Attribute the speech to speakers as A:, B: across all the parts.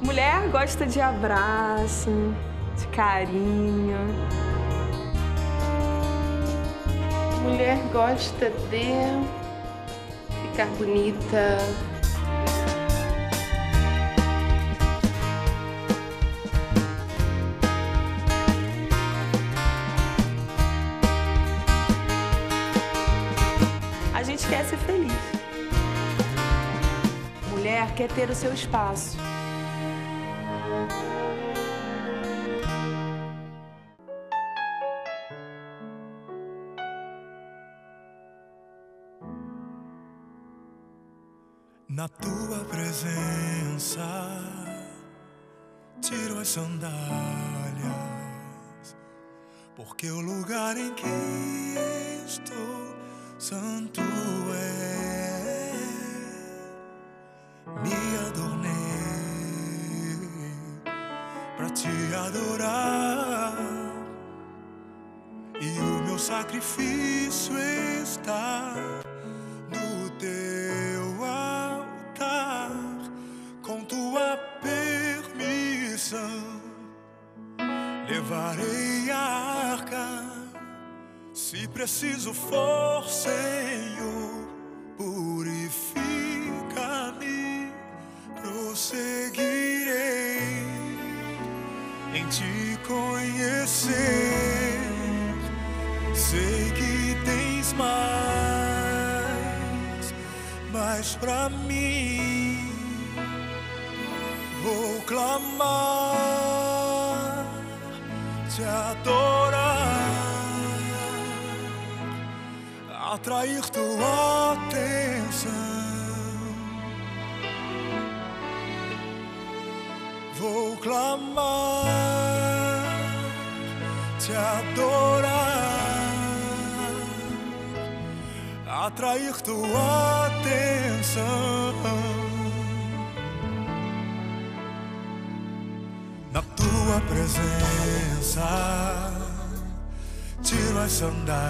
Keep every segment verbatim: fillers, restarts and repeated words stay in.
A: Mulher gosta de abraço, de carinho.
B: Mulher gosta de ficar bonita.
A: A gente quer ser feliz. Mulher quer ter o seu espaço.
C: Na tua presença, tiro as sandálias, porque o lugar em que estou santo é. Me adornei pra te adorar, e o meu sacrifício está no teu altar. Com tua permissão, levarei a arca. Se preciso for, Senhor, purifica-me. Prosseguirei em te conhecer. Sei que tens mais, mas pra mim vou clamar, te adorar, atrair tua atenção. Vou clamar, te adorar, atrair tua atenção. Na tua presença, tiro as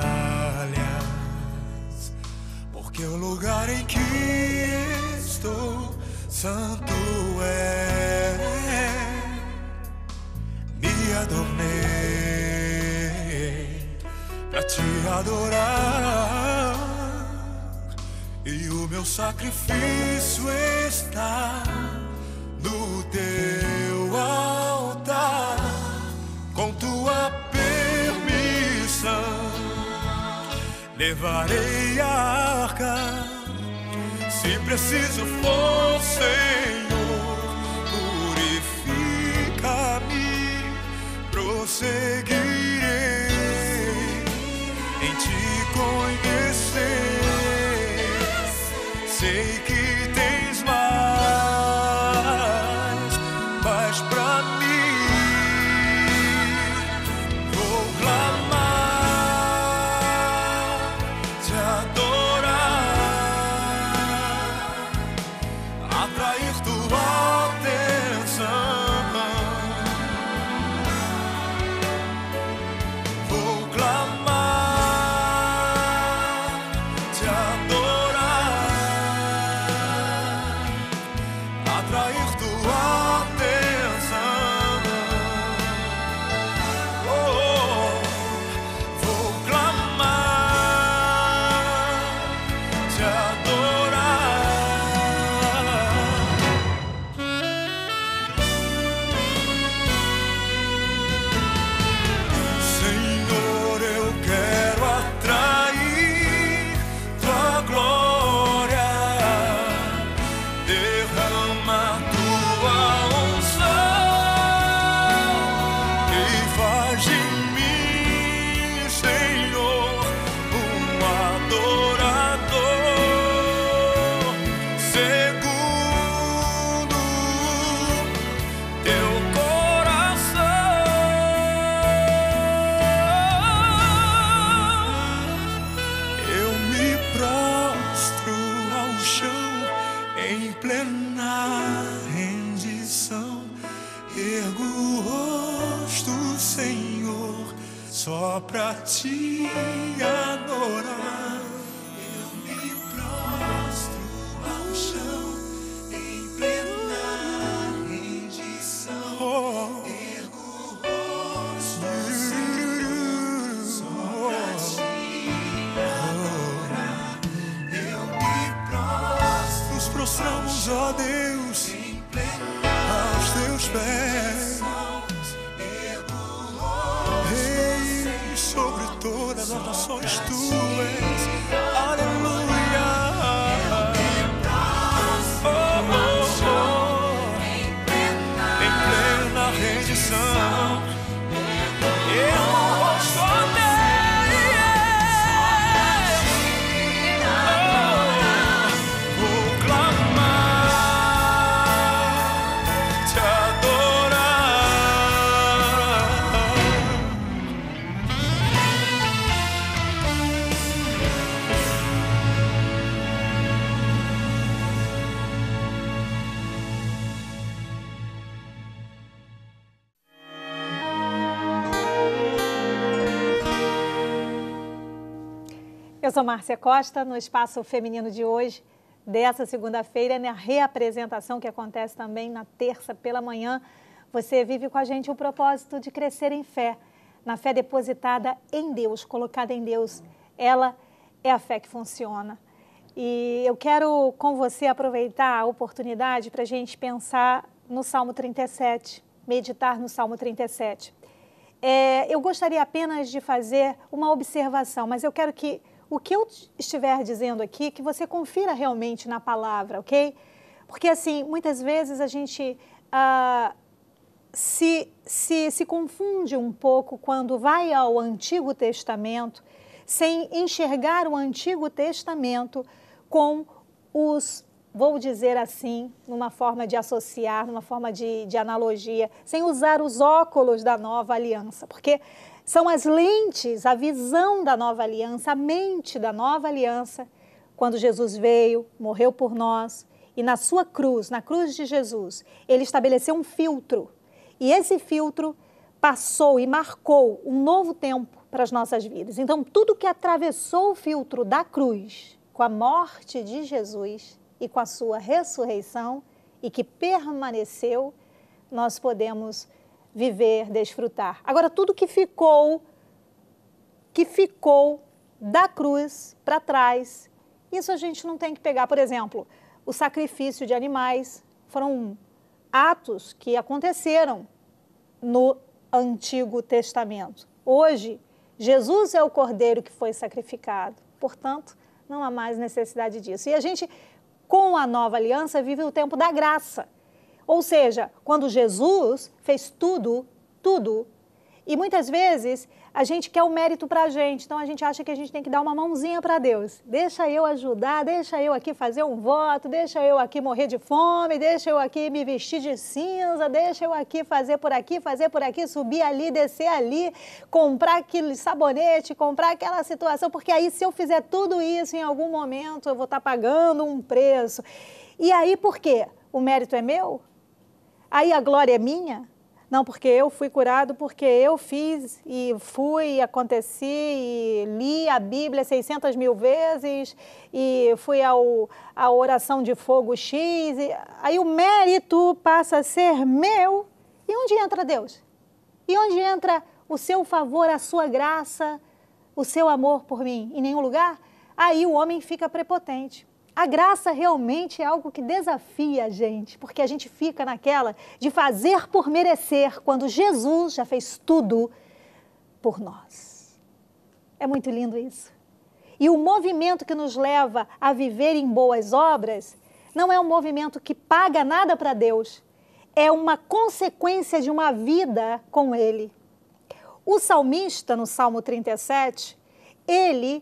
C: sandálias, porque o lugar em que estou santo é. Me adornei pra te adorar, e o meu sacrifício está no teu altar. Com tua permissão, levarei a arca. Se preciso for, Senhor, purifica-me. Prosseguirei em te conhecer. Sei que tens mais, mas pra mim vou clamar, te adorar, atrair tua atenção. Vou clamar, te adorar, atrair tua atenção. Oh, vou clamar, te adorar. Senhor, eu quero atrair tua glória. Derrama tua unção e faz de mim, Senhor, um adorador segundo teu coração. Eu me prostro ao chão em plena rendição. Ergo o rosto, Senhor, só pra te adorar. Eu me prostro ao chão em plena rendição. Rendemos, ó Deus, aos teus pés. Rei sobre todas as nações tu és. Aleluia. Oh, oh, oh. Em plena rendição. Eu sou Deus.
D: Eu sou Márcia Costa, no Espaço Feminino de hoje, dessa segunda-feira, na reapresentação que acontece também na terça pela manhã. Você vive com a gente o propósito de crescer em fé, na fé depositada em Deus, colocada em Deus. Ela é a fé que funciona. E eu quero com você aproveitar a oportunidade para a gente pensar no Salmo trinta e sete, meditar no Salmo trinta e sete. É, eu gostaria apenas de fazer uma observação, mas eu quero que o que eu estiver dizendo aqui, que você confira realmente na palavra, ok? Porque, assim, muitas vezes a gente ah, se, se, se confunde um pouco quando vai ao Antigo Testamento, sem enxergar o Antigo Testamento com os, vou dizer assim, numa forma de associar, numa forma de, de analogia, sem usar os óculos da nova aliança, porque são as lentes, a visão da nova aliança, a mente da nova aliança, quando Jesus veio, morreu por nós, e na sua cruz, na cruz de Jesus, ele estabeleceu um filtro. E esse filtro passou e marcou um novo tempo para as nossas vidas. Então, tudo que atravessou o filtro da cruz, com a morte de Jesus e com a sua ressurreição, e que permaneceu, nós podemos viver, desfrutar. Agora, tudo que ficou, que ficou da cruz para trás, isso a gente não tem que pegar. Por exemplo, o sacrifício de animais foram atos que aconteceram no Antigo Testamento. Hoje, Jesus é o Cordeiro que foi sacrificado. Portanto, não há mais necessidade disso. E a gente, com a nova aliança, vive o tempo da graça. Ou seja, quando Jesus fez tudo, tudo, e muitas vezes a gente quer o mérito para a gente, então a gente acha que a gente tem que dar uma mãozinha para Deus. Deixa eu ajudar, deixa eu aqui fazer um voto, deixa eu aqui morrer de fome, deixa eu aqui me vestir de cinza, deixa eu aqui fazer por aqui, fazer por aqui, subir ali, descer ali, comprar aquele sabonete, comprar aquela situação, porque aí se eu fizer tudo isso em algum momento eu vou estar pagando um preço. E aí por quê? O mérito é meu? Aí a glória é minha? Não, porque eu fui curado, porque eu fiz e fui, e aconteci, e li a Bíblia seiscentas mil vezes, e fui ao, à oração de fogo X, e aí o mérito passa a ser meu. E onde entra Deus? E onde entra o seu favor, a sua graça, o seu amor por mim? Em nenhum lugar? Aí o homem fica prepotente. A graça realmente é algo que desafia a gente, porque a gente fica naquela de fazer por merecer, quando Jesus já fez tudo por nós. É muito lindo isso. E o movimento que nos leva a viver em boas obras não é um movimento que paga nada para Deus, é uma consequência de uma vida com Ele. O salmista, no Salmo trinta e sete, ele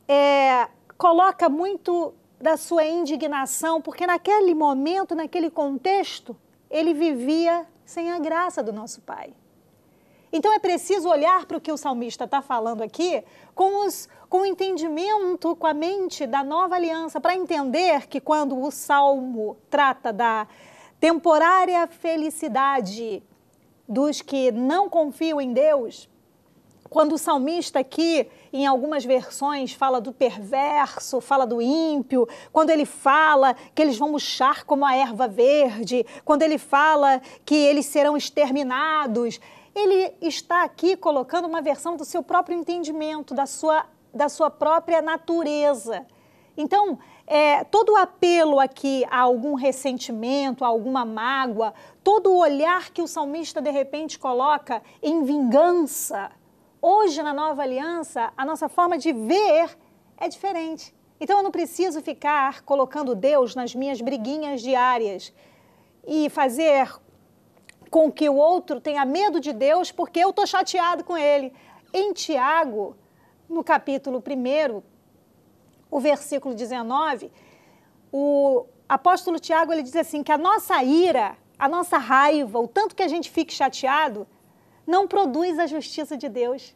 D: é, coloca muito da sua indignação, porque naquele momento, naquele contexto, ele vivia sem a graça do nosso Pai. Então é preciso olhar para o que o salmista está falando aqui com, os, com o entendimento, com a mente da nova aliança, para entender que quando o Salmo trata da temporária felicidade dos que não confiam em Deus, quando o salmista aqui, em algumas versões, fala do perverso, fala do ímpio, quando ele fala que eles vão murchar como a erva verde, quando ele fala que eles serão exterminados, ele está aqui colocando uma versão do seu próprio entendimento, da sua, da sua própria natureza. Então, é, todo o apelo aqui a algum ressentimento, a alguma mágoa, todo o olhar que o salmista de repente coloca em vingança, hoje na nova aliança, a nossa forma de ver é diferente. Então eu não preciso ficar colocando Deus nas minhas briguinhas diárias e fazer com que o outro tenha medo de Deus porque eu estou chateado com ele. Em Tiago, no capítulo primeiro, o versículo dezenove, o apóstolo Tiago ele diz assim, que a nossa ira, a nossa raiva, o tanto que a gente fique chateado, não produz a justiça de Deus.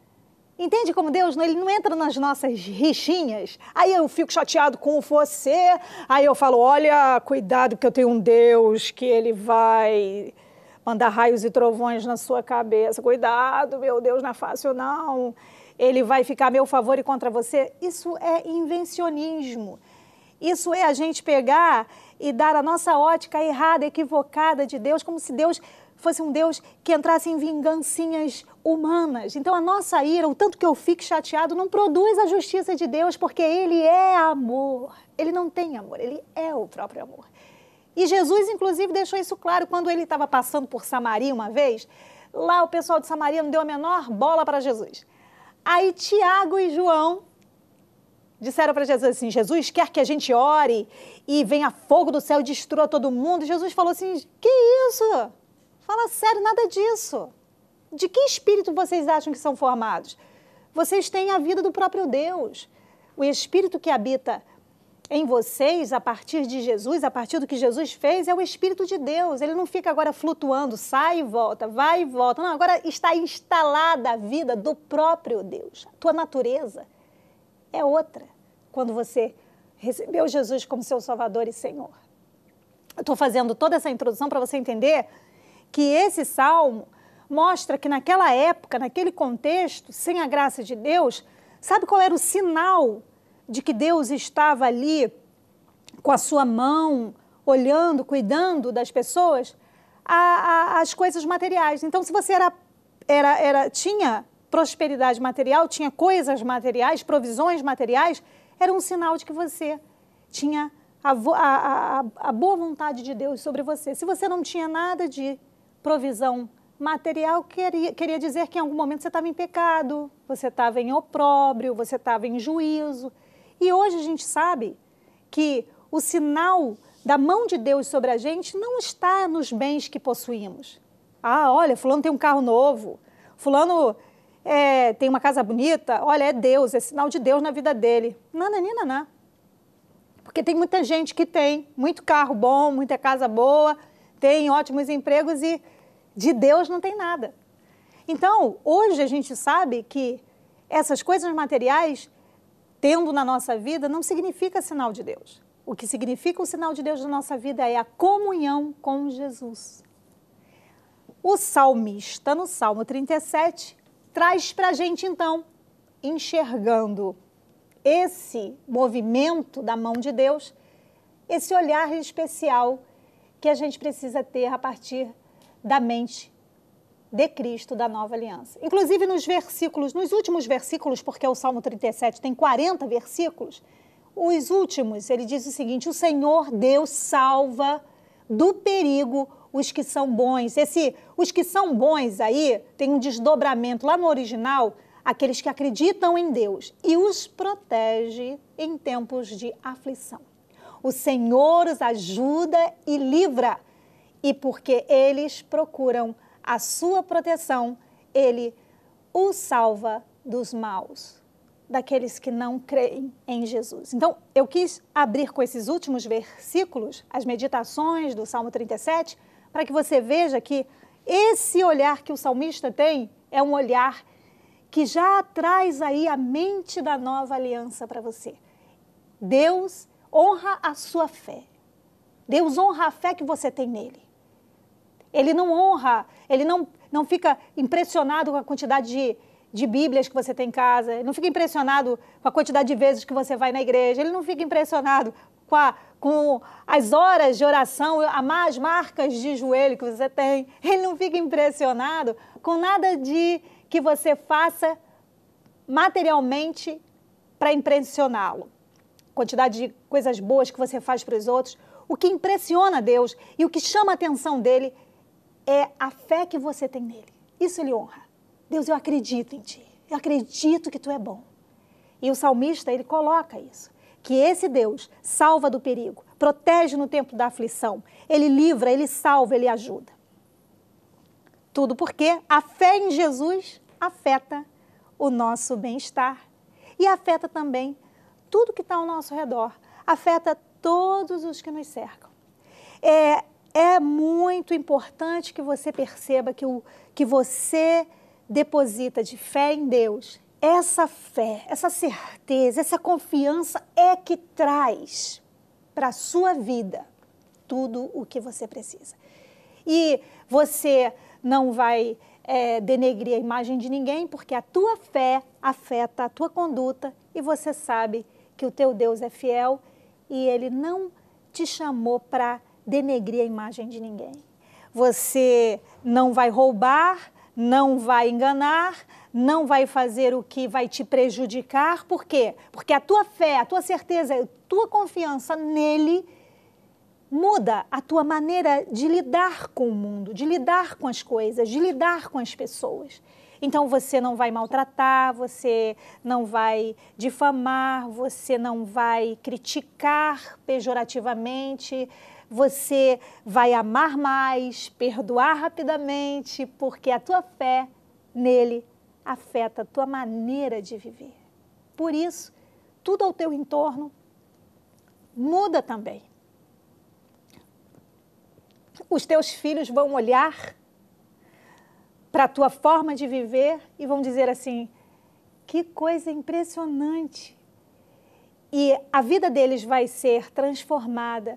D: Entende como Deus, ele não entra nas nossas rixinhas, aí eu fico chateado com você, aí eu falo, olha, cuidado que eu tenho um Deus que ele vai mandar raios e trovões na sua cabeça, cuidado, meu Deus, não é fácil não, ele vai ficar a meu favor e contra você. Isso é invencionismo, isso é a gente pegar e dar a nossa ótica errada, equivocada de Deus, como se Deus fosse um Deus que entrasse em vingancinhas humanas. Então a nossa ira, o tanto que eu fico chateado, não produz a justiça de Deus, porque Ele é amor. Ele não tem amor, Ele é o próprio amor. E Jesus, inclusive, deixou isso claro quando Ele estava passando por Samaria uma vez. Lá o pessoal de Samaria não deu a menor bola para Jesus. Aí Tiago e João disseram para Jesus assim, Jesus quer que a gente ore e venha fogo do céu e destrua todo mundo. Jesus falou assim, que isso? Fala sério, nada disso. De que espírito vocês acham que são formados? Vocês têm a vida do próprio Deus. O espírito que habita em vocês, a partir de Jesus, a partir do que Jesus fez, é o Espírito de Deus. Ele não fica agora flutuando, sai e volta, vai e volta. Não, agora está instalada a vida do próprio Deus. A tua natureza é outra quando você recebeu Jesus como seu Salvador e Senhor. Eu estou fazendo toda essa introdução para você entender que esse salmo mostra que naquela época, naquele contexto, sem a graça de Deus, sabe qual era o sinal de que Deus estava ali com a sua mão, olhando, cuidando das pessoas? A, a, as coisas materiais. Então, se você era, era, era, tinha prosperidade material, tinha coisas materiais, provisões materiais, era um sinal de que você tinha a, a, a, a boa vontade de Deus sobre você. Se você não tinha nada de provisão material, queria, queria dizer que em algum momento você estava em pecado, você estava em opróbrio, você estava em juízo. E hoje a gente sabe que o sinal da mão de Deus sobre a gente não está nos bens que possuímos. Ah, olha, fulano tem um carro novo, fulano é, tem uma casa bonita, olha, é Deus, é sinal de Deus na vida dele. Não, não, não, não. Porque tem muita gente que tem muito carro bom, muita casa boa, tem ótimos empregos e de Deus não tem nada. Então, hoje a gente sabe que essas coisas materiais, tendo na nossa vida, não significa sinal de Deus. O que significa o sinal de Deus na nossa vida é a comunhão com Jesus. O salmista, no Salmo trinta e sete, traz para a gente, então, enxergando esse movimento da mão de Deus, esse olhar especial que a gente precisa ter a partir da mente de Cristo, da nova aliança. Inclusive nos versículos, nos últimos versículos, porque o Salmo trinta e sete tem quarenta versículos, os últimos, ele diz o seguinte, o Senhor Deus salva do perigo os que são bons. Esse, os que são bons aí, tem um desdobramento lá no original, aqueles que acreditam em Deus, e os protege em tempos de aflição. O Senhor os ajuda e livra, e porque eles procuram a sua proteção, Ele os salva dos maus, daqueles que não creem em Jesus. Então, eu quis abrir com esses últimos versículos, as meditações do Salmo trinta e sete, para que você veja que esse olhar que o salmista tem é um olhar que já traz aí a mente da nova aliança para você. Deus honra a sua fé. Deus honra a fé que você tem nele. Ele não honra, ele não, não fica impressionado com a quantidade de, de Bíblias que você tem em casa, ele não fica impressionado com a quantidade de vezes que você vai na igreja, ele não fica impressionado com, a, com as horas de oração, as marcas de joelho que você tem, ele não fica impressionado com nada de que você faça materialmente para impressioná-lo. quantidade de coisas boas que você faz para os outros. O que impressiona Deus e o que chama a atenção dele é a fé que você tem nele. Isso ele honra. Deus, eu acredito em ti. Eu acredito que tu é bom. E o salmista, ele coloca isso. Que esse Deus salva do perigo, protege no tempo da aflição. Ele livra, ele salva, ele ajuda. Tudo porque a fé em Jesus afeta o nosso bem-estar e afeta também tudo que está ao nosso redor. Afeta todos os que nos cercam. É, é muito importante que você perceba que o que você deposita de fé em Deus, essa fé, essa certeza, essa confiança é que traz para a sua vida tudo o que você precisa. E você não vai é, denegrir a imagem de ninguém, porque a tua fé afeta a tua conduta e você sabe que o teu Deus é fiel e Ele não te chamou para denegrir a imagem de ninguém. Você não vai roubar, não vai enganar, não vai fazer o que vai te prejudicar. Por quê? Porque a tua fé, a tua certeza, a tua confiança nele muda a tua maneira de lidar com o mundo, de lidar com as coisas, de lidar com as pessoas. Então você não vai maltratar, você não vai difamar, você não vai criticar pejorativamente, você vai amar mais, perdoar rapidamente, porque a tua fé nele afeta a tua maneira de viver. Por isso, tudo ao teu entorno muda também. Os teus filhos vão olhar para a tua forma de viver e vão dizer assim, que coisa impressionante. E a vida deles vai ser transformada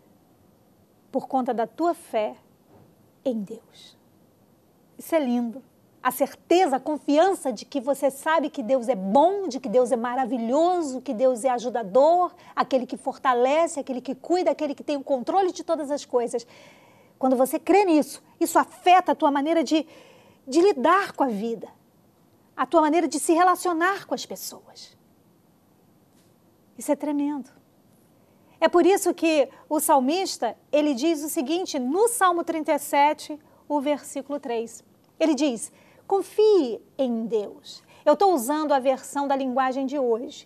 D: por conta da tua fé em Deus. Isso é lindo. A certeza, a confiança de que você sabe que Deus é bom, de que Deus é maravilhoso, que Deus é ajudador, aquele que fortalece, aquele que cuida, aquele que tem o controle de todas as coisas. Quando você crê nisso, isso afeta a tua maneira de, de lidar com a vida, a tua maneira de se relacionar com as pessoas. Isso é tremendo. É por isso que o salmista, ele diz o seguinte, no Salmo trinta e sete, o versículo três. Ele diz, confie em Deus. Eu estou usando a versão da linguagem de hoje,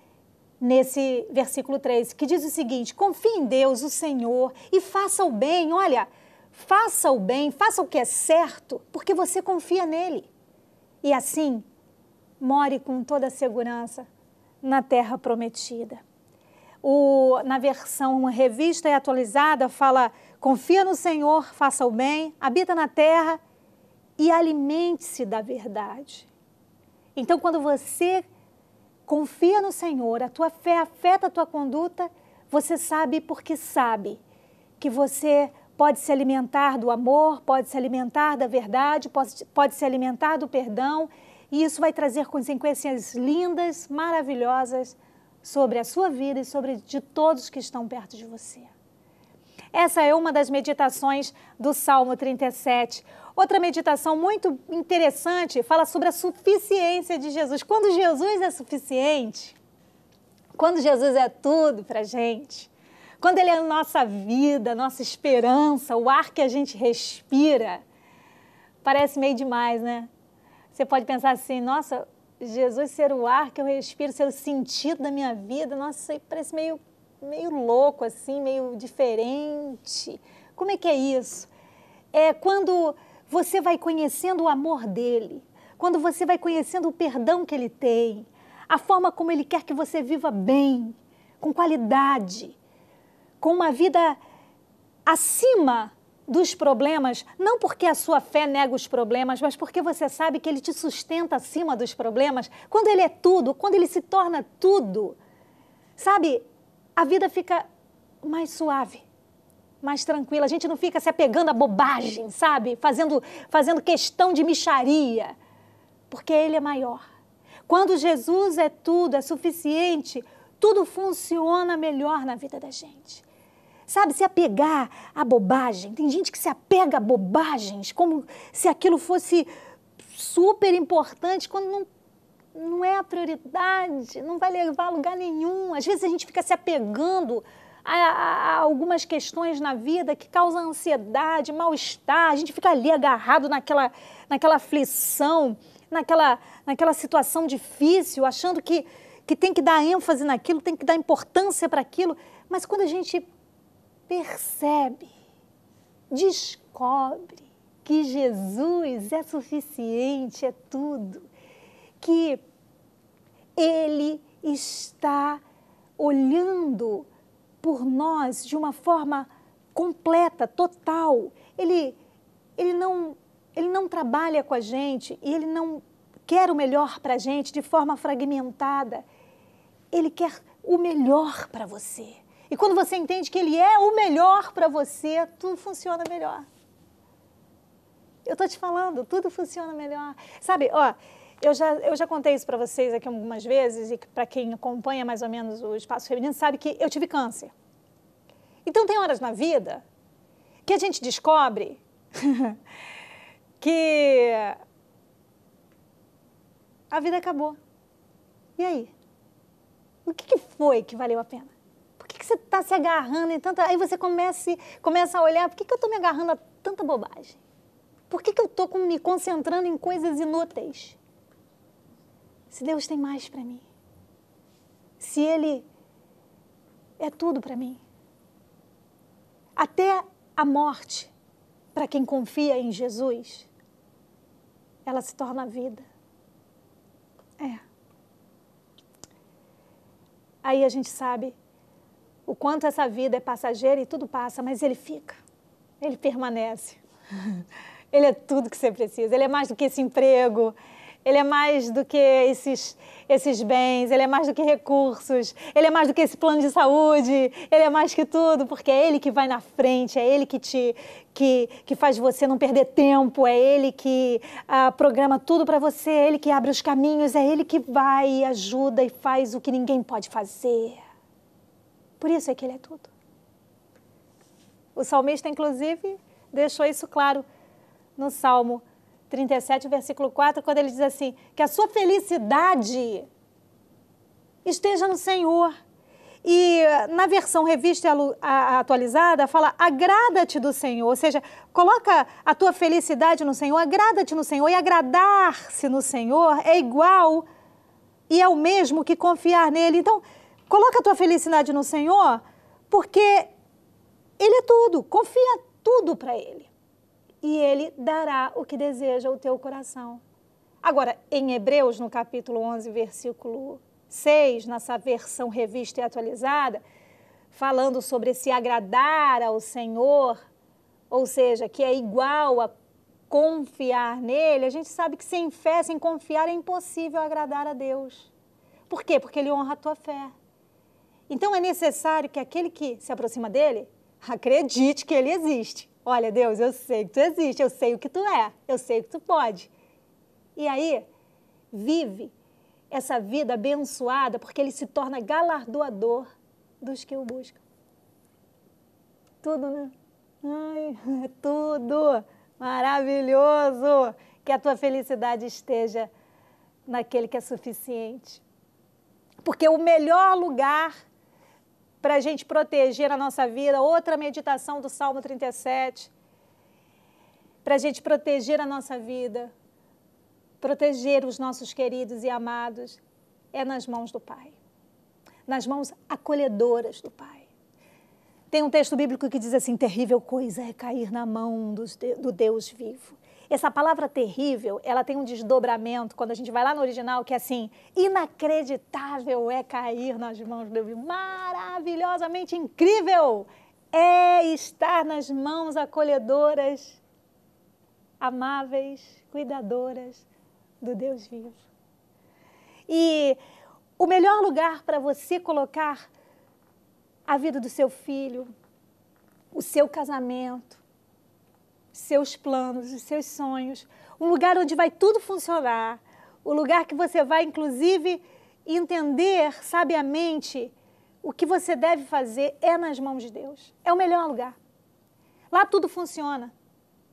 D: nesse versículo três, que diz o seguinte, confie em Deus, o Senhor, e faça o bem. Olha, faça o bem, faça o que é certo, porque você confia nele. E assim, more com toda a segurança na terra prometida. O, na versão revista e atualizada fala, confia no Senhor, faça o bem, habita na terra e alimente-se da verdade. Então, quando você confia no Senhor, a tua fé afeta a tua conduta, você sabe porque sabe que você pode se alimentar do amor, pode se alimentar da verdade, pode, pode se alimentar do perdão, e isso vai trazer consequências lindas, maravilhosas, sobre a sua vida e sobre de todos que estão perto de você. Essa é uma das meditações do Salmo trinta e sete. Outra meditação muito interessante fala sobre a suficiência de Jesus. Quando Jesus é suficiente, quando Jesus é tudo para a gente, quando Ele é a nossa vida, nossa esperança, o ar que a gente respira, parece meio demais, né? Você pode pensar assim, nossa, Jesus ser o ar que eu respiro, ser o sentido da minha vida, nossa, isso aí parece meio, meio louco, assim, meio diferente. Como é que é isso? É quando você vai conhecendo o amor dele, quando você vai conhecendo o perdão que ele tem, a forma como ele quer que você viva bem, com qualidade, com uma vida acima dos problemas, não porque a sua fé nega os problemas, mas porque você sabe que ele te sustenta acima dos problemas. Quando ele é tudo, quando ele se torna tudo, sabe, a vida fica mais suave, mais tranquila. A gente não fica se apegando a bobagem, sabe, fazendo, fazendo questão de mixaria, porque ele é maior. Quando Jesus é tudo, é suficiente, tudo funciona melhor na vida da gente. Sabe, se apegar à bobagem. Tem gente que se apega a bobagens como se aquilo fosse super importante, quando não, não é a prioridade, não vai levar a lugar nenhum. Às vezes a gente fica se apegando a, a, a algumas questões na vida que causam ansiedade, mal-estar. A gente fica ali agarrado naquela, naquela aflição, naquela, naquela situação difícil, achando que, que tem que dar ênfase naquilo, tem que dar importância para aquilo. Mas quando a gente percebe, descobre que Jesus é suficiente, é tudo, que Ele está olhando por nós de uma forma completa, total. Ele, ele, não, ele não trabalha com a gente e Ele não quer o melhor para a gente de forma fragmentada. Ele quer o melhor para você. E quando você entende que Ele é o melhor para você, tudo funciona melhor. Eu estou te falando, tudo funciona melhor. Sabe, ó, eu já, eu já contei isso para vocês aqui algumas vezes, e para quem acompanha mais ou menos o Espaço Feminino sabe que eu tive câncer. Então tem horas na vida que a gente descobre que a vida acabou. E aí? O que, que foi que valeu a pena? Por que, que você está se agarrando em tanta... Aí você começa, começa a olhar, por que, que eu estou me agarrando a tanta bobagem? Por que, que eu estou me concentrando em coisas inúteis? Se Deus tem mais para mim. Se Ele é tudo para mim. Até a morte, para quem confia em Jesus, ela se torna vida. É. Aí a gente sabe o quanto essa vida é passageira e tudo passa, mas Ele fica. Ele permanece. Ele é tudo que você precisa. Ele é mais do que esse emprego. Ele é mais do que esses, esses bens. Ele é mais do que recursos. Ele é mais do que esse plano de saúde. Ele é mais que tudo, porque é Ele que vai na frente. É Ele que, te, que, que faz você não perder tempo. É Ele que ah, programa tudo para você. É Ele que abre os caminhos. É Ele que vai e ajuda e faz o que ninguém pode fazer. Por isso é que Ele é tudo. O salmista, inclusive, deixou isso claro no Salmo trinta e sete, versículo quatro, quando ele diz assim, que a sua felicidade esteja no Senhor. E na versão revista e atualizada, fala, agrada-te do Senhor, ou seja, coloca a tua felicidade no Senhor, agrada-te no Senhor, e agradar-se no Senhor é igual e é o mesmo que confiar nele. Então, coloca a tua felicidade no Senhor, porque Ele é tudo, confia tudo para Ele. E Ele dará o que deseja o teu coração. Agora, em Hebreus, no capítulo onze, versículo seis, nessa versão revista e atualizada, falando sobre esse agradar ao Senhor, ou seja, que é igual a confiar nele, a gente sabe que sem fé, sem confiar, é impossível agradar a Deus. Por quê? Porque Ele honra a tua fé. Então, é necessário que aquele que se aproxima dele, acredite que Ele existe. Olha, Deus, eu sei que Tu existe, eu sei o que Tu é, eu sei o que Tu pode. E aí, vive essa vida abençoada, porque Ele se torna galardoador dos que o buscam. Tudo, né? Ai, é tudo maravilhoso. Que a tua felicidade esteja naquele que é suficiente. Porque o melhor lugar para a gente proteger a nossa vida, outra meditação do Salmo trinta e sete, para a gente proteger a nossa vida, proteger os nossos queridos e amados, é nas mãos do Pai, nas mãos acolhedoras do Pai. Tem um texto bíblico que diz assim, terrível coisa é cair na mão do, do Deus vivo. Essa palavra terrível, ela tem um desdobramento, quando a gente vai lá no original, que é assim, inacreditável é cair nas mãos do Deus vivo. Maravilhosamente incrível é estar nas mãos acolhedoras, amáveis, cuidadoras do Deus vivo. E o melhor lugar para você colocar a vida do seu filho, o seu casamento, seus planos, os seus sonhos, um lugar onde vai tudo funcionar, o lugar que você vai, inclusive, entender sabiamente o que você deve fazer é nas mãos de Deus. É o melhor lugar. Lá tudo funciona.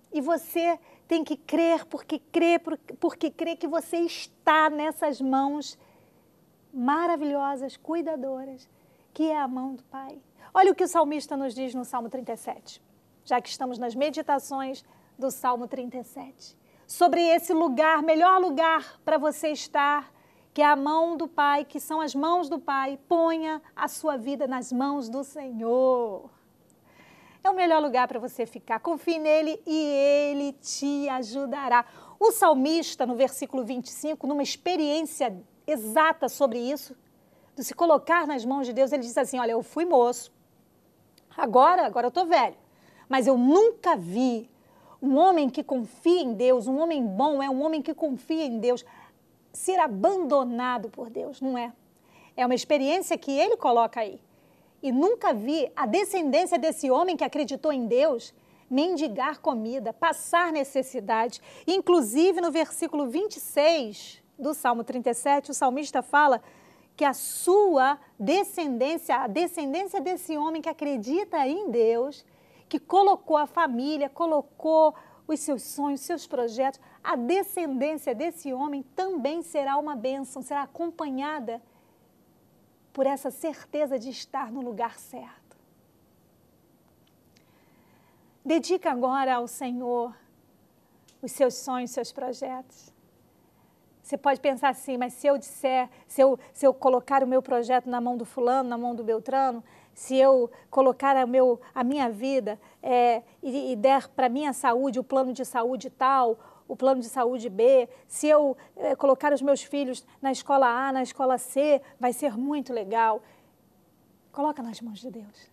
D: E você tem que crer, porque crê, porque crê que você está nessas mãos maravilhosas, cuidadoras, que é a mão do Pai. Olha o que o salmista nos diz no Salmo trinta e sete, já que estamos nas meditações do Salmo trinta e sete. Sobre esse lugar, melhor lugar para você estar, que é a mão do Pai, que são as mãos do Pai. Ponha a sua vida nas mãos do Senhor. É o melhor lugar para você ficar. Confie nele e ele te ajudará. O salmista, no versículo vinte e cinco, numa experiência exata sobre isso, de se colocar nas mãos de Deus, ele diz assim, olha, eu fui moço, agora, agora eu estou velho, mas eu nunca vi um homem que confia em Deus, um homem bom é um homem que confia em Deus, ser abandonado por Deus, não é? É uma experiência que ele coloca aí. E nunca vi a descendência desse homem que acreditou em Deus mendigar comida, passar necessidade. Inclusive, no versículo vinte e seis do Salmo trinta e sete, o salmista fala que a sua descendência, a descendência desse homem que acredita em Deus, que colocou a família, colocou os seus sonhos, seus projetos, a descendência desse homem também será uma bênção, será acompanhada por essa certeza de estar no lugar certo. Dedica agora ao Senhor os seus sonhos, seus projetos. Você pode pensar assim, mas se eu disser, se eu, se eu colocar o meu projeto na mão do fulano, na mão do Beltrano, se eu colocar a, meu, a minha vida é, e, e der para a minha saúde o plano de saúde tal, o plano de saúde B, se eu é, colocar os meus filhos na escola A, na escola C, vai ser muito legal. Coloca nas mãos de Deus.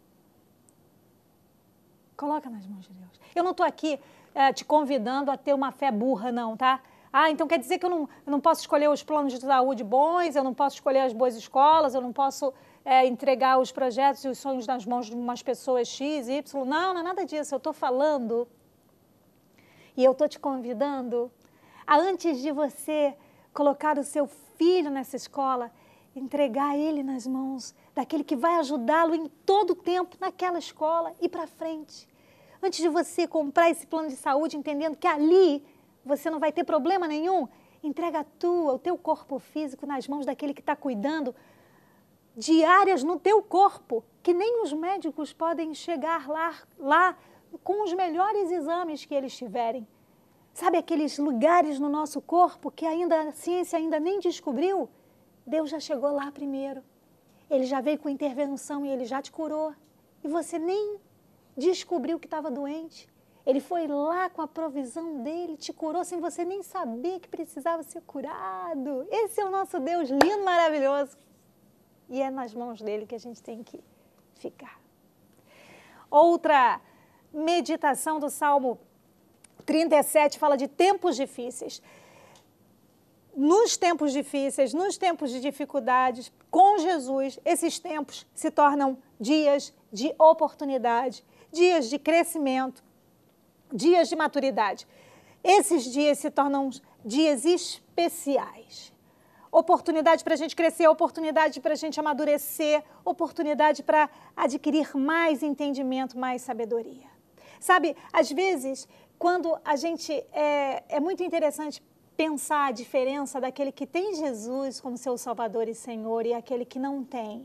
D: Coloca nas mãos de Deus. Eu não estou aqui é, te convidando a ter uma fé burra, não, tá? Ah, então quer dizer que eu não, eu não posso escolher os planos de saúde bons, eu não posso escolher as boas escolas, eu não posso é, entregar os projetos e os sonhos nas mãos de umas pessoas X, Y. Não, não é nada disso. Eu estou falando e eu estou te convidando a, antes de você colocar o seu filho nessa escola, entregar ele nas mãos daquele que vai ajudá-lo em todo o tempo naquela escola e para frente. Antes de você comprar esse plano de saúde, entendendo que ali você não vai ter problema nenhum, entrega a tua, o teu corpo físico nas mãos daquele que está cuidando de áreas no teu corpo que nem os médicos podem chegar lá, lá com os melhores exames que eles tiverem. Sabe aqueles lugares no nosso corpo que ainda a ciência ainda nem descobriu? Deus já chegou lá primeiro. Ele já veio com intervenção e ele já te curou. E você nem descobriu que estava doente. Ele foi lá com a provisão dele, te curou sem você nem saber que precisava ser curado. Esse é o nosso Deus lindo, maravilhoso. E é nas mãos dele que a gente tem que ficar. Outra meditação do Salmo trinta e sete fala de tempos difíceis. Nos tempos difíceis, nos tempos de dificuldades, com Jesus, esses tempos se tornam dias de oportunidade, dias de crescimento, dias de maturidade. Esses dias se tornam dias especiais. Oportunidade para a gente crescer, oportunidade para a gente amadurecer, oportunidade para adquirir mais entendimento, mais sabedoria. Sabe, às vezes, quando a gente... É, é muito interessante pensar a diferença daquele que tem Jesus como seu Salvador e Senhor e aquele que não tem.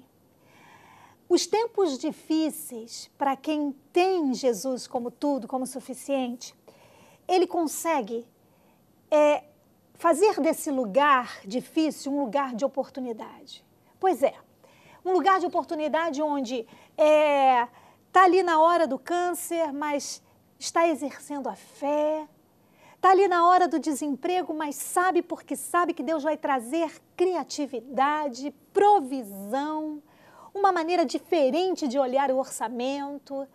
D: Os tempos difíceis, para quem tem Jesus como tudo, como suficiente, ele consegue é, fazer desse lugar difícil um lugar de oportunidade. Pois é, um lugar de oportunidade onde é, está ali na hora do câncer, mas está exercendo a fé, está ali na hora do desemprego, mas sabe porque sabe que Deus vai trazer criatividade, provisão, uma maneira diferente de olhar o orçamento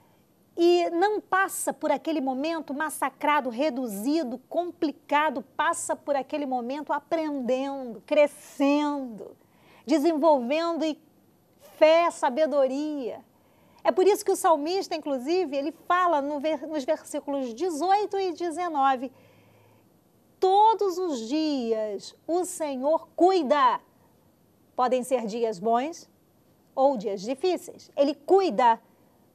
D: e não passa por aquele momento massacrado, reduzido, complicado, passa por aquele momento aprendendo, crescendo, desenvolvendo fé, sabedoria. É por isso que o salmista, inclusive, ele fala no, nos versículos dezoito e dezenove, todos os dias o Senhor cuida. Podem ser dias bons ou dias difíceis. Ele cuida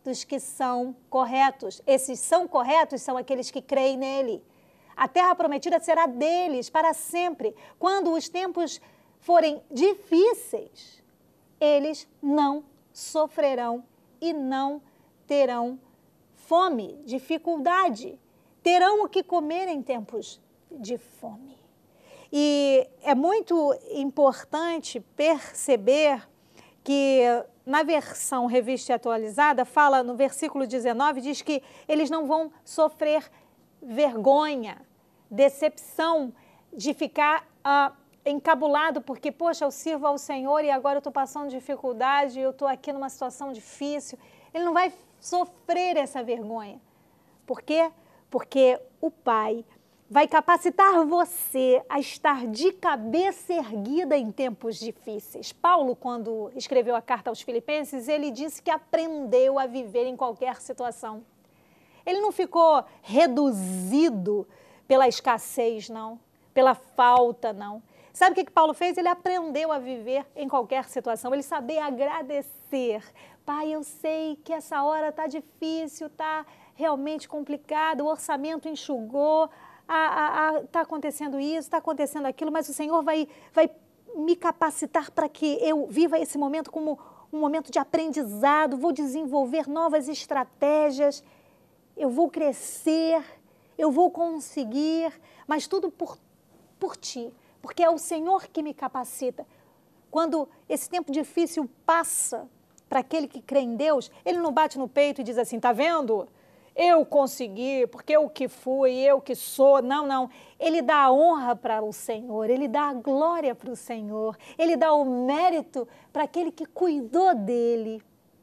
D: dos que são corretos. Esses são corretos são aqueles que creem nele. A terra prometida será deles para sempre. Quando os tempos forem difíceis, eles não sofrerão e não terão fome, dificuldade. Terão o que comer em tempos de fome. E é muito importante perceber que na versão revista e atualizada, fala no versículo dezenove, diz que eles não vão sofrer vergonha, decepção de ficar ah, encabulado porque, poxa, eu sirvo ao Senhor e agora eu estou passando dificuldade, eu estou aqui numa situação difícil. Ele não vai sofrer essa vergonha. Por quê? Porque o Pai vai capacitar você a estar de cabeça erguida em tempos difíceis. Paulo, quando escreveu a carta aos Filipenses, ele disse que aprendeu a viver em qualquer situação. Ele não ficou reduzido pela escassez, não, pela falta, não. Sabe o que que Paulo fez? Ele aprendeu a viver em qualquer situação, ele sabia agradecer. Pai, eu sei que essa hora está difícil, está realmente complicado, o orçamento enxugou, está acontecendo isso, está acontecendo aquilo, mas o Senhor vai, vai me capacitar para que eu viva esse momento como um momento de aprendizado, vou desenvolver novas estratégias, eu vou crescer, eu vou conseguir, mas tudo por, por Ti, porque é o Senhor que me capacita. Quando esse tempo difícil passa para aquele que crê em Deus, ele não bate no peito e diz assim, tá vendo? Eu consegui, porque eu que fui, eu que sou. Não, não. Ele dá a honra para o Senhor, ele dá a glória para o Senhor, ele dá o mérito para aquele que cuidou dele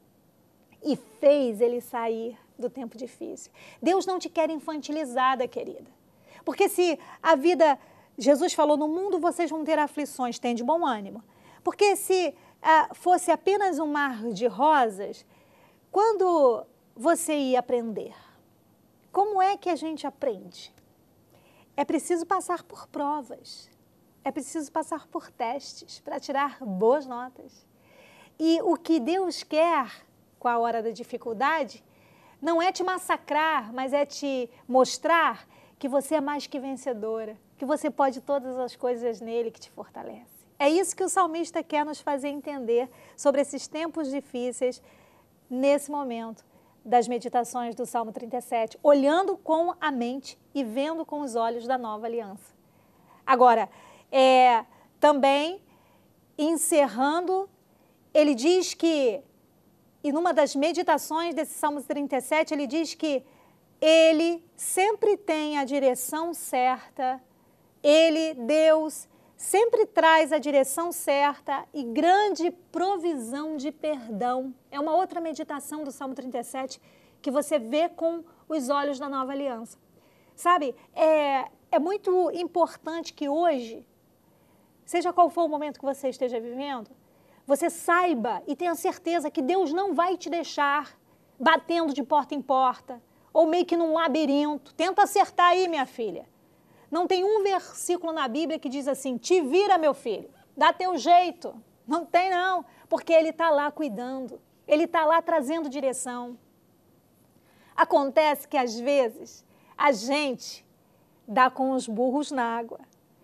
D: e fez ele sair do tempo difícil. Deus não te quer infantilizada, querida. Porque se a vida, Jesus falou, no mundo vocês vão ter aflições, tem de bom ânimo. Porque se ah, fosse apenas um mar de rosas, quando você ia aprender? Como é que a gente aprende? É preciso passar por provas, é preciso passar por testes para tirar boas notas. E o que Deus quer com a hora da dificuldade não é te massacrar, mas é te mostrar que você é mais que vencedora, que você pode todas as coisas nele que te fortalece. É isso que o salmista quer nos fazer entender sobre esses tempos difíceis nesse momento das meditações do Salmo trinta e sete, olhando com a mente e vendo com os olhos da nova aliança. Agora, é, também, encerrando, ele diz que, e numa das meditações desse Salmo trinta e sete, ele diz que ele sempre tem a direção certa, ele, Deus, sempre traz a direção certa e grande provisão de perdão. É uma outra meditação do Salmo trinta e sete que você vê com os olhos da nova aliança. Sabe, é, é muito importante que hoje, seja qual for o momento que você esteja vivendo, você saiba e tenha certeza que Deus não vai te deixar batendo de porta em porta ou meio que num labirinto. Tenta acertar aí, minha filha. Não tem um versículo na Bíblia que diz assim, te vira, meu filho, dá teu jeito. Não tem, não, porque Ele está lá cuidando, Ele está lá trazendo direção. Acontece que, às vezes, a gente dá com os burros na água,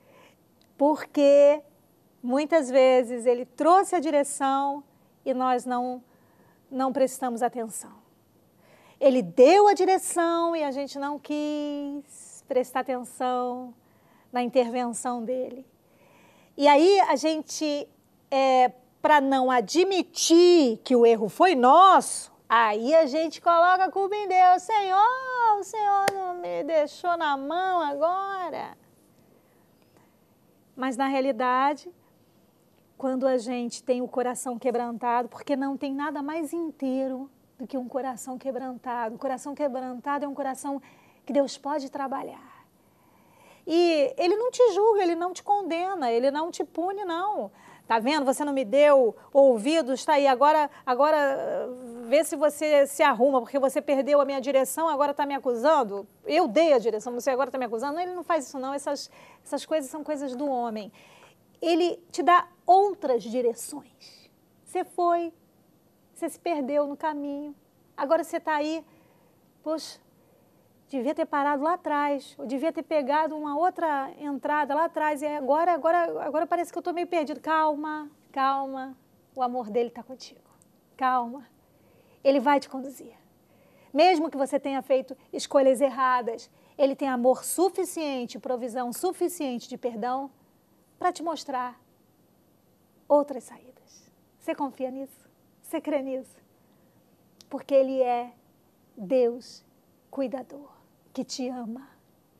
D: porque muitas vezes Ele trouxe a direção e nós não, não prestamos atenção. Ele deu a direção e a gente não quis prestar atenção na intervenção dele. E aí a gente, é, para não admitir que o erro foi nosso, aí a gente coloca a culpa em Deus. Senhor, o Senhor não me deixou na mão agora. Mas na realidade, quando a gente tem o coração quebrantado, porque não tem nada mais inteiro do que um coração quebrantado. O coração quebrantado é um coração que Deus pode trabalhar. E Ele não te julga, Ele não te condena, Ele não te pune, não. Tá vendo? Você não me deu ouvidos, tá aí, agora, agora vê se você se arruma, porque você perdeu a minha direção, agora está me acusando. Eu dei a direção, você agora está me acusando. Não, Ele não faz isso não, essas, essas coisas são coisas do homem. Ele te dá outras direções. Você foi, você se perdeu no caminho, Agora você está aí, poxa, devia ter parado lá atrás, ou devia ter pegado uma outra entrada lá atrás, e agora, agora, agora parece que eu estou meio perdido. Calma, calma, o amor dele está contigo. Calma, ele vai te conduzir. Mesmo que você tenha feito escolhas erradas, ele tem amor suficiente, provisão suficiente de perdão para te mostrar outras saídas. Você confia nisso? Você crê nisso? Porque ele é Deus cuidador, que te ama.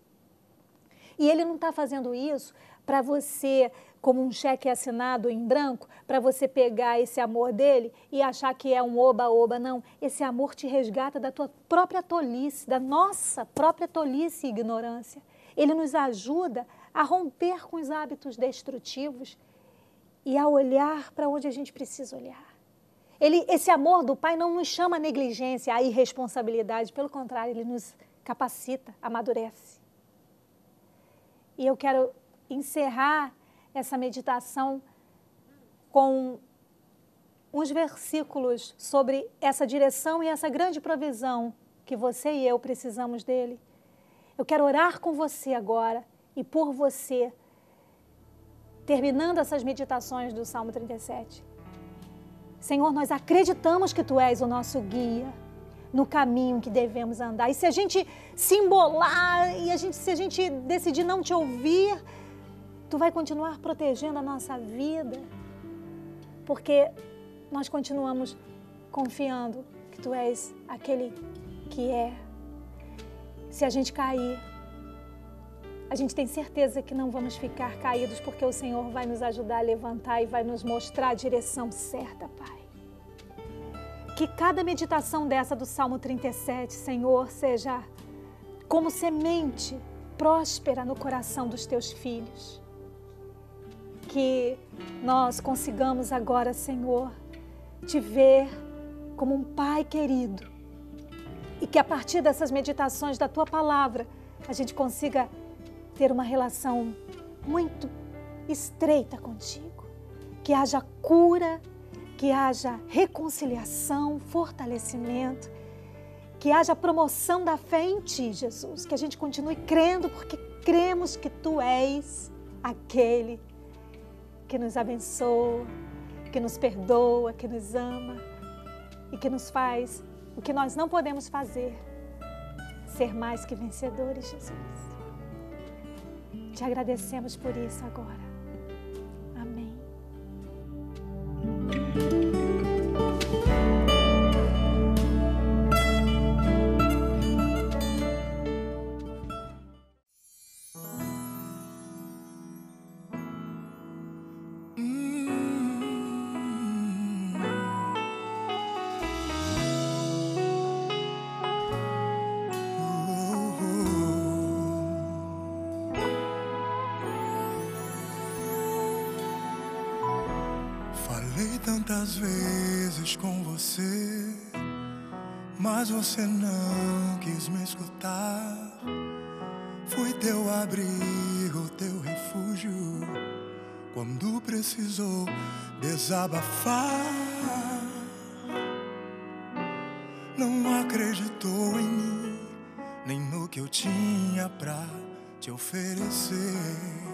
D: E ele não está fazendo isso para você, como um cheque assinado em branco, para você pegar esse amor dele e achar que é um oba-oba. Não, esse amor te resgata da tua própria tolice, da nossa própria tolice e ignorância. Ele nos ajuda a romper com os hábitos destrutivos e a olhar para onde a gente precisa olhar. Ele, esse amor do Pai não nos chama a negligência, a irresponsabilidade, pelo contrário, ele nos capacita, amadurece. E eu quero encerrar essa meditação com uns versículos sobre essa direção e essa grande provisão que você e eu precisamos dele. Eu quero orar com você agora e por você, terminando essas meditações do Salmo trinta e sete. Senhor, nós acreditamos que Tu és o nosso guia no caminho que devemos andar. E se a gente se embolar e a gente, se a gente decidir não Te ouvir, Tu vai continuar protegendo a nossa vida, porque nós continuamos confiando que Tu és aquele que é. Se a gente cair, a gente tem certeza que não vamos ficar caídos, porque o Senhor vai nos ajudar a levantar e vai nos mostrar a direção certa, Pai. Que cada meditação dessa do Salmo trinta e sete, Senhor, seja como semente próspera no coração dos Teus filhos. Que nós consigamos agora, Senhor, Te ver como um Pai querido. E que a partir dessas meditações da Tua Palavra, a gente consiga ter uma relação muito estreita contigo. Que haja cura, que haja reconciliação, fortalecimento, que haja promoção da fé em Ti, Jesus. Que a gente continue crendo, porque cremos que Tu és aquele que nos abençoa, que nos perdoa, que nos ama e que nos faz o que nós não podemos fazer, ser mais que vencedores, Jesus. Te agradecemos por isso agora. Amém.
C: Tantas vezes com você, mas você não quis me escutar. Fui teu abrigo, teu refúgio, quando precisou desabafar. Não acreditou em mim, nem no que eu tinha pra te oferecer.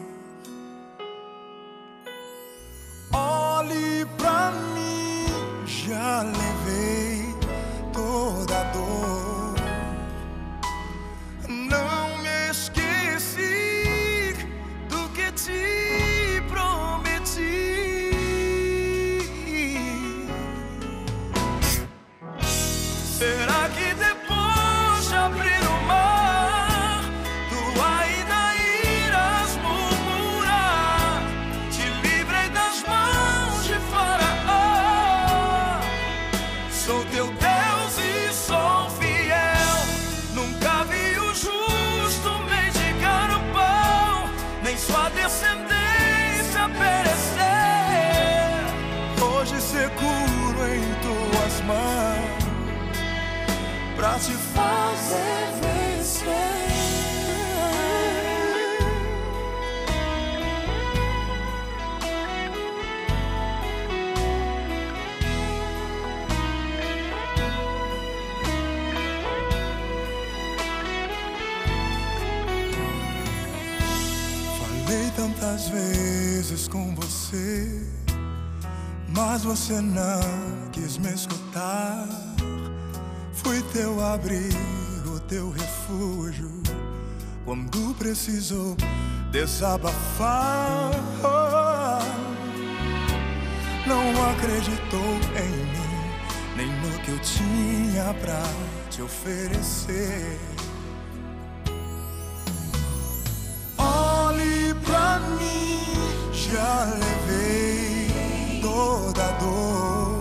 C: Olhe pra mim, já levei toda a dor. Não me esqueci do que te prometi. Será que depois de abrir o mar, tu ainda irás murmurar? Te livrei das mãos de Faraó. Sou teu Deus e sou fiel. Nunca vi o justo mendigar o pão, nem sua descendência perecer. Hoje seguro em tuas mãos pra te fazer vencer. Falei tantas vezes com você, mas você não quis me escutar. Fui teu abrigo, teu refúgio, quando precisou desabafar. Não acreditou em mim, nem no que eu tinha pra te oferecer. Olhe pra mim, já levei toda a dor.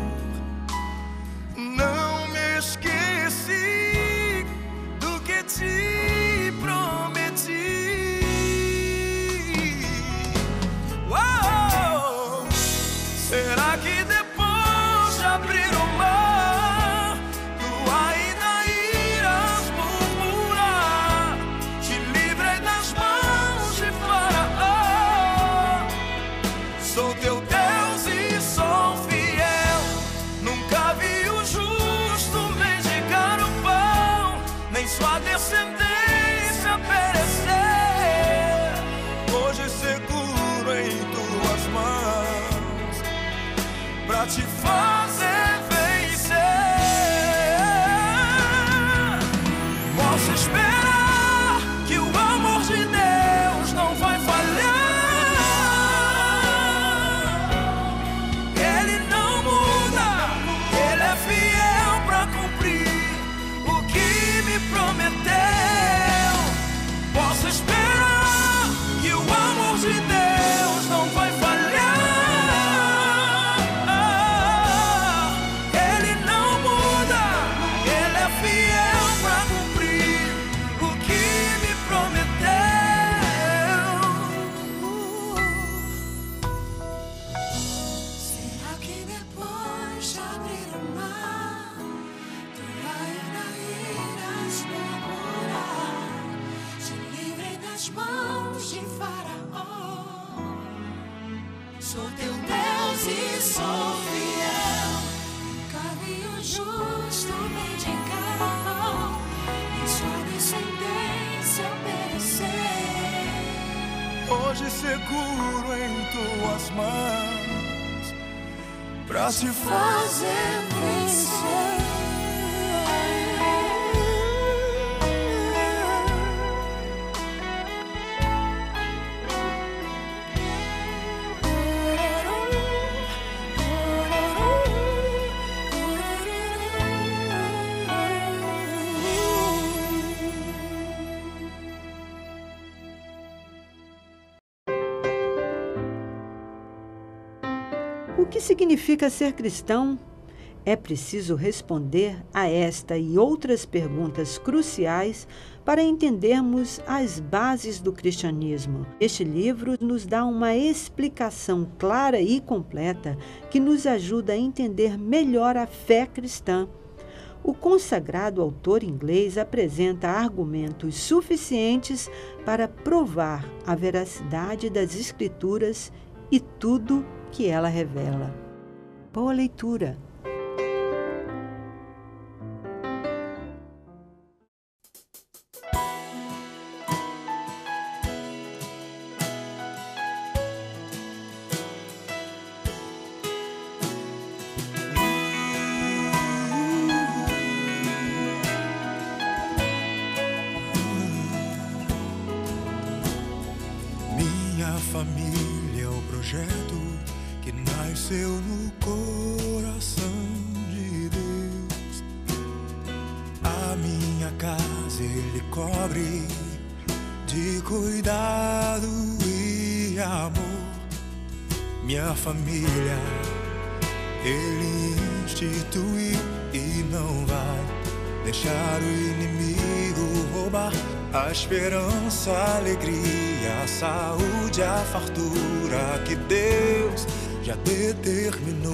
C: Não me esqueci do que te prometi. Uou! Será que depois de abrir o mar, tu ainda irás murmurar? Te livrei das mãos de Faraó. Sou teu Deus e sou fiel. Nunca vi o justo mendigar o pão, nem sua descendência perecer. Hoje seguro em tuas mãos pra te fazer vencer. Posso esperar que o amor de Deus não vai falhar. Ele não muda, Ele é fiel pra cumprir o que me prometeu. Posso esperar que o amor de Deus não vai falhar. Ele não muda, Ele é fiel pra cumprir o que me prometeu.
E: Será que depois de abrir o mar, tu ainda irás murmurar? Te livrei das mãos de Faraó. Sou teu Deus e sou fiel. Nunca vi o justo mendigar o pão, nem sua descendência perecer.
C: Hoje seguro em tuas mãos pra te
E: Fazer vencer.
F: O que significa ser cristão? É preciso responder a esta e outras perguntas cruciais para entendermos as bases do cristianismo. Este livro nos dá uma explicação clara e completa que nos ajuda a entender melhor a fé cristã. O consagrado autor inglês apresenta argumentos suficientes para provar a veracidade das Escrituras e tudo que ela revela. Boa leitura!
C: Minha família é o projeto que nasceu no coração de Deus. A minha casa Ele cobre de cuidado e amor. Minha família Ele instituiu e não vai deixar o inimigo roubar a esperança, a alegria, a saúde, a fartura que Deus já determinou.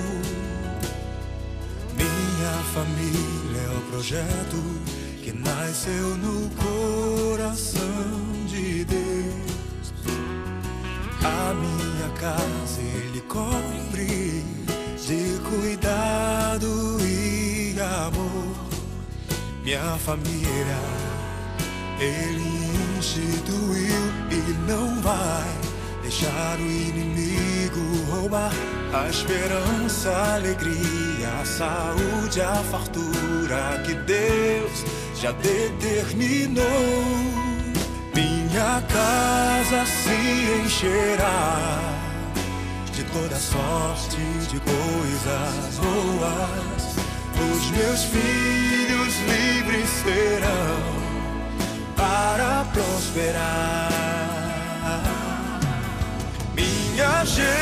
C: Minha família é o projeto que nasceu no coração de Deus. A minha casa Ele cobre de cuidado e amor. Minha família Ele constituiu e não vai deixar o inimigo roubar a esperança, a alegria, a saúde, a fartura que Deus já determinou. Minha casa se encherá de toda sorte de coisas boas. Os meus filhos livres serão para prosperar. Minha geração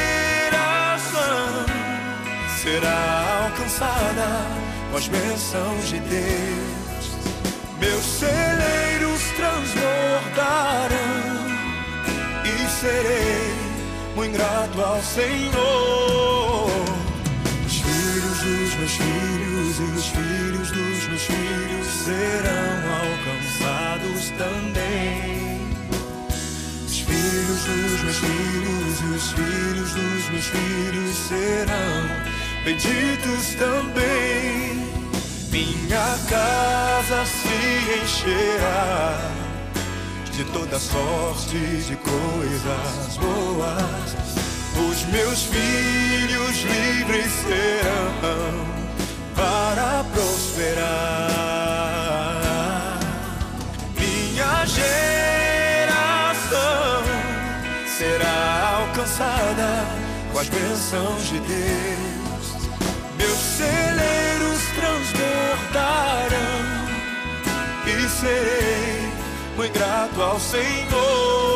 C: será alcançada com as bênçãos de Deus. Meus celeiros transbordarão e serei muito grato ao Senhor. Os filhos dos meus filhos e os filhos dos meus filhos serão alcançados também. Os filhos dos meus filhos e os filhos dos meus filhos serão benditos também. Minha casa se encherá de toda sorte de coisas boas. Os meus filhos livres serão para prosperar. Minha geração será alcançada com as bênçãos de Deus. Meus celeiros transbordarão e serei muito grato ao Senhor.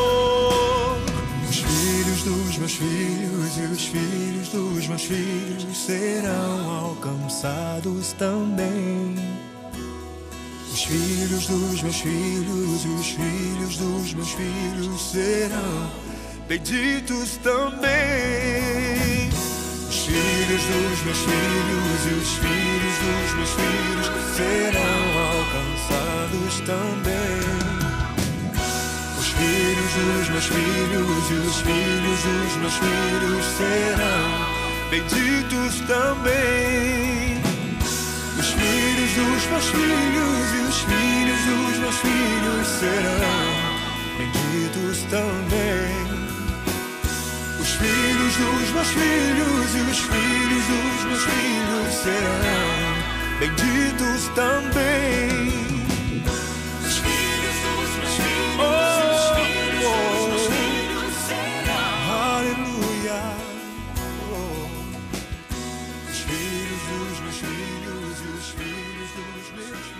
C: Os filhos dos meus filhos e os filhos dos meus filhos serão alcançados também. Os filhos dos meus filhos e os filhos dos meus filhos serão benditos também. Os filhos dos meus filhos e os filhos dos meus filhos serão alcançados também. Os filhos dos meus filhos e os filhos dos meus filhos serão benditos também. Os filhos dos meus filhos e os filhos dos meus filhos serão benditos também. Os filhos dos meus filhos e os filhos dos meus filhos serão benditos também. Os filhos dos meus filhos oh, e os filhos dos meus filhos serão. Aleluia. Oh. Os filhos dos meus filhos e os filhos dos meus filhos.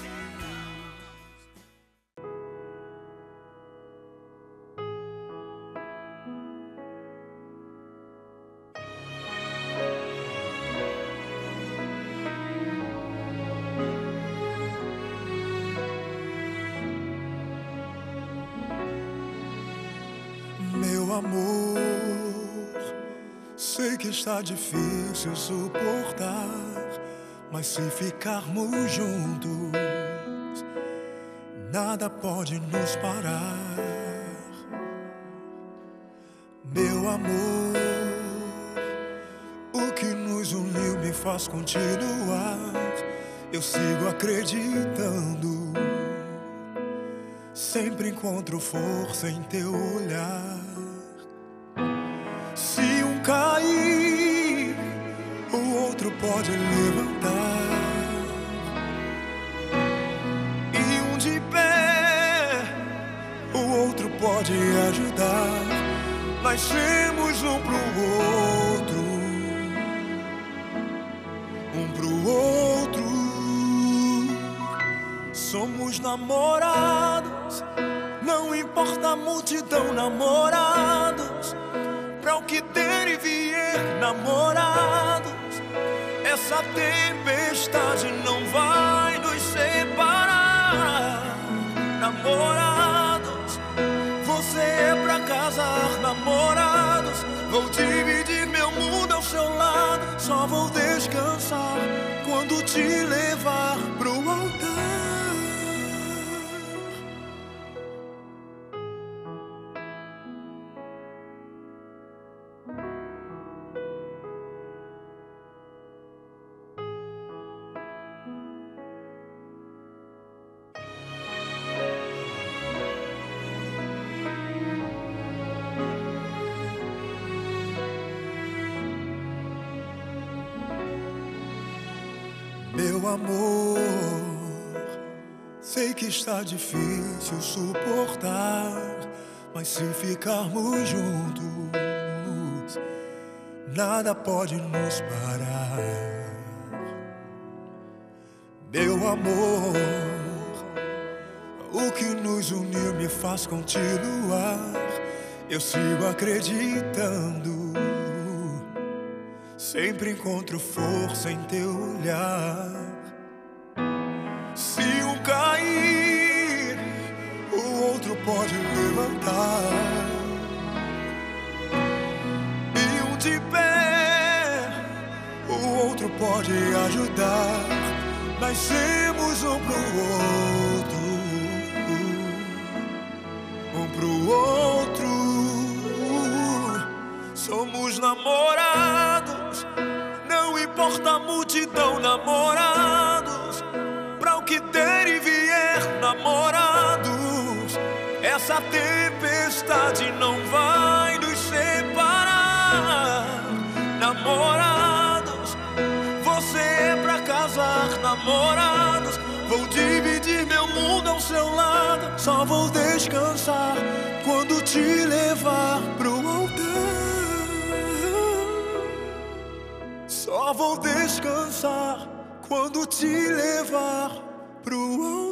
C: Meu amor, sei que está difícil suportar, mas se ficarmos juntos, nada pode nos parar. Meu amor, o que nos uniu me faz continuar. Eu sigo acreditando, sempre encontro força em teu olhar. Se um cair, o outro pode levantar. E um de pé, o outro pode ajudar. Nascemos um pro outro, um pro outro. Somos namorados, não importa a multidão, namorados. Pra o que der e vier, namorados. Essa tempestade não vai nos separar. Namorados, você é pra casar, namorados. Vou dividir meu mundo ao seu lado. Só vou descansar quando te levar pro altar. Meu amor, sei que está difícil suportar, mas se ficarmos juntos, nada pode nos parar. Meu amor, o que nos uniu me faz continuar. Eu sigo acreditando, sempre encontro força em teu olhar. Se um cair, o outro pode levantar. E um de pé, o outro pode ajudar. Nascemos um pro outro, um pro outro. Somos namorados, não importa a multidão, namorados, pra o que der e vier, namorados. Essa tempestade não vai nos separar. Namorados, você é pra casar, namorados. Vou dividir meu mundo ao seu lado, só vou descansar quando te levar pro altar. Só vou descansar quando te levar pro altar.